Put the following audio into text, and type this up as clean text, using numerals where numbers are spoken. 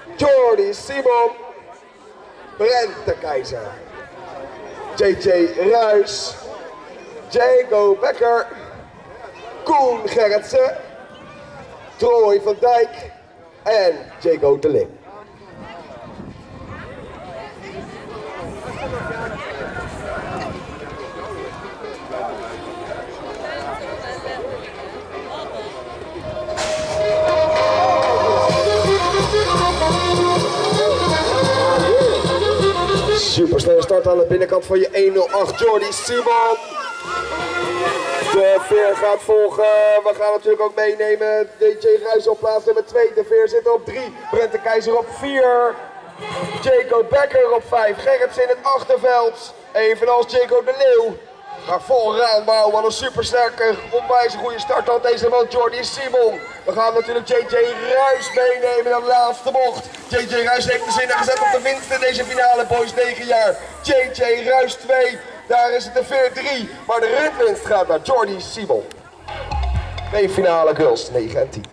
Jordi Simon, Brent de Keizer, JJ Ruys, Jago Becker, Koen Gerritsen, Troy van Dijk en Jago de Ling. Supersnelle start aan de binnenkant van je 108 Jordi Simon. De veer gaat volgen. We gaan natuurlijk ook meenemen. DJ Ruys op plaats nummer 2. De veer zit op 3. Brent de Keizer op 4. Jago Becker op 5. Gerritsen in het achterveld. Evenals Jago de Leeuw. Maar vooraan bouwen. Wat een supersterke, onwijs goede start had deze man Jordi Simon. We gaan natuurlijk JJ Ruys meenemen in de laatste bocht. JJ Ruys heeft de zinnen gezet op de winst in deze finale, boys 9 jaar. JJ Ruys 2, daar is het de veer 3. Maar de ritwinst gaat naar Jordi Simon. 2 finale girls 9 en 10.